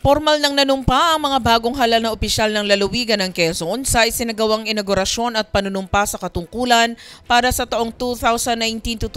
Formal nang nanumpa ang mga bagong halal na opisyal ng lalawigan ng Quezon sa isinagawang inaugurasyon at panunumpa sa katungkulan para sa taong 2019 to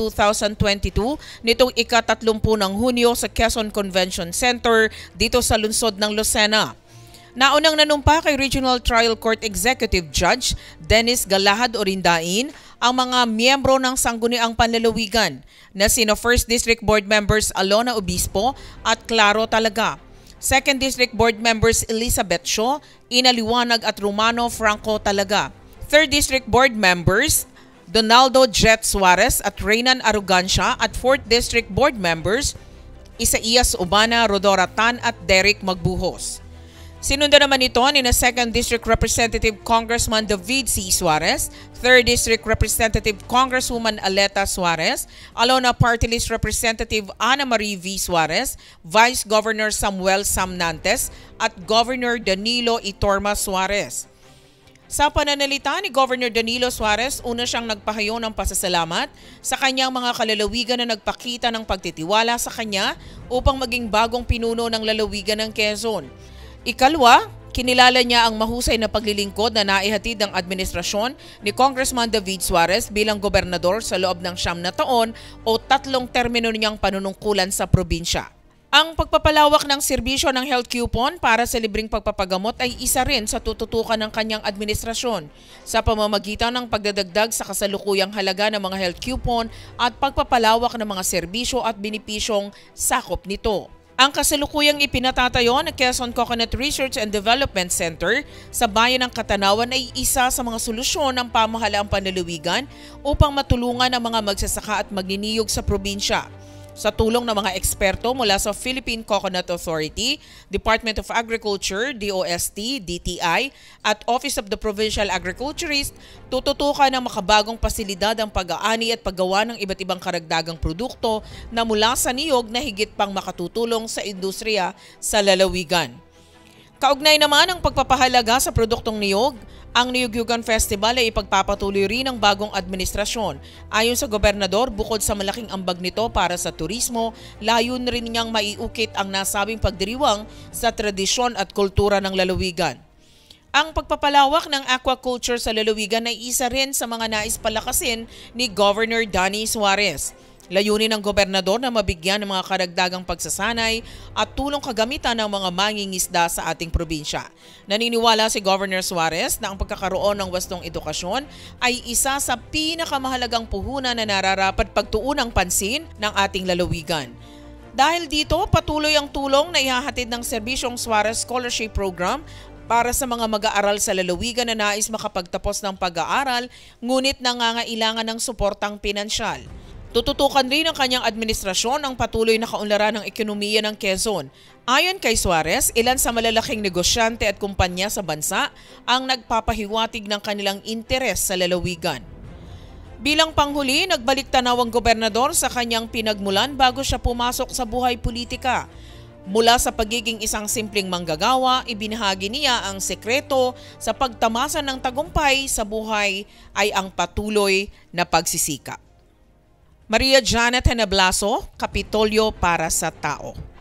2022 nitong ika-30 ng Hunyo sa Quezon Convention Center dito sa lungsod ng Lucena. Naunang nanumpa kay Regional Trial Court Executive Judge Dennis Galahad Orindain ang mga miyembro ng Sangguniang Panlalawigan na sina 1st District Board Members Alona Obispo at Claro Talaga, 2nd District Board Members Elizabeth Shaw, Ina Liwanag at Romano Franco Talaga, 3rd District Board Members Donaldo Jet Suarez at Reynan Arrogancia at 4th District Board Members Isaias Ubana, Rodora Tan at Derek Magbuhos. Sinundan naman ito ni na 2nd District Representative Congressman David C. Suarez, 3rd District Representative Congresswoman Aleta Suarez, Alona Party List Representative Ana Marie V. Suarez, Vice Governor Samuel Samnantes at Governor Danilo Itorma Suarez. Sa pananalita ni Governor Danilo Suarez, una siyang nagpahayo ng pasasalamat sa kanyang mga kalalawigan na nagpakita ng pagtitiwala sa kanya upang maging bagong pinuno ng lalawigan ng Quezon. Ikalwa, kinilala niya ang mahusay na paglilingkod na naihatid ng administrasyon ni Congressman David Suarez bilang gobernador sa loob ng 9 na taon o 3 termino niyang panunungkulan sa probinsya. Ang pagpapalawak ng serbisyo ng health coupon para sa libreng pagpapagamot ay isa rin sa tututukan ng kanyang administrasyon sa pamamagitan ng pagdadagdag sa kasalukuyang halaga ng mga health coupon at pagpapalawak ng mga serbisyo at benepisyong sakop nito. Ang kasalukuyang ipinatatayo ng Quezon Coconut Research and Development Center sa bayan ng Katanawan ay isa sa mga solusyon ng pamahalaang panlalawigan upang matulungan ang mga magsasaka at magniniyog sa probinsya. Sa tulong ng mga eksperto mula sa Philippine Coconut Authority, Department of Agriculture, DOST, DTI at Office of the Provincial Agriculturist, tututukan ng makabagong pasilidad ang pag-aani at paggawa ng iba't ibang karagdagang produkto na mula sa niyog na higit pang makatutulong sa industriya sa lalawigan. Kaugnay naman ang pagpapahalaga sa produktong niyog, ang Niyog-Yugan Festival ay ipagpapatuloy rin ng bagong administrasyon. Ayon sa gobernador, bukod sa malaking ambag nito para sa turismo, layon rin niyang maiukit ang nasabing pagdiriwang sa tradisyon at kultura ng lalawigan. Ang pagpapalawak ng aquaculture sa lalawigan ay isa rin sa mga nais palakasin ni Governor Danny Suarez. Layunin ng gobernador na mabigyan ng mga karagdagang pagsasanay at tulong kagamitan ng mga mangingisda sa ating probinsya. Naniniwala si Governor Suarez na ang pagkakaroon ng wastong edukasyon ay isa sa pinakamahalagang puhunan na nararapat pagtuunang pansin ng ating lalawigan. Dahil dito, patuloy ang tulong na ihahatid ng serbisyong Suarez Scholarship Program para sa mga mag-aaral sa lalawigan na nais makapagtapos ng pag-aaral ngunit nangangailangan ng suportang pinansyal. Tututukan rin ng kanyang administrasyon ang patuloy na kaunlaran ng ekonomiya ng Quezon. Ayon kay Suarez, ilan sa malalaking negosyante at kumpanya sa bansa ang nagpapahiwatig ng kanilang interes sa lalawigan. Bilang panghuli, nagbalik tanaw ang gobernador sa kanyang pinagmulan bago siya pumasok sa buhay politika. Mula sa pagiging isang simpleng manggagawa, ibinahagi niya ang sekreto sa pagtamasa ng tagumpay sa buhay ay ang patuloy na pagsisikap. Maria Janet Henablaso, Kapitolyo para sa Tao.